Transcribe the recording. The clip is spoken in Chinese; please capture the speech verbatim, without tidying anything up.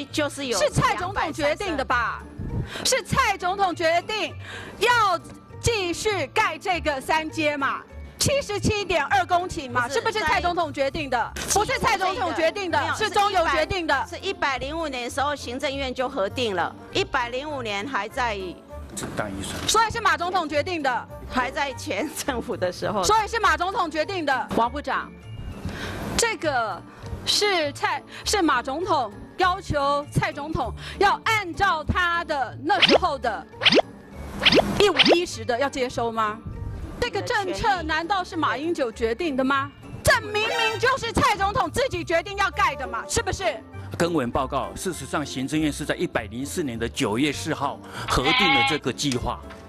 区就是有是蔡总统决定的吧？是蔡总统决定要继续盖这个三阶嘛？七十七点二公顷嘛，是不是蔡总统决定的？不是蔡总统决定的，是中油决定的。 是一百零五年的时候，行政院就核定了，一百零五年还在大预算， 所以是马总统决定的， 还在前政府的时候， 所以是马总统决定的。王部长，这个是蔡是马总统要求蔡总统要按照他的那时候的一五一十的要接收吗？这个政策难道是马英九决定的吗？这明明就是蔡总统自己决定要盖的嘛，是不是？ 跟委员报告，事实上，行政院是在一百零四年的九月四号核定了这个计划。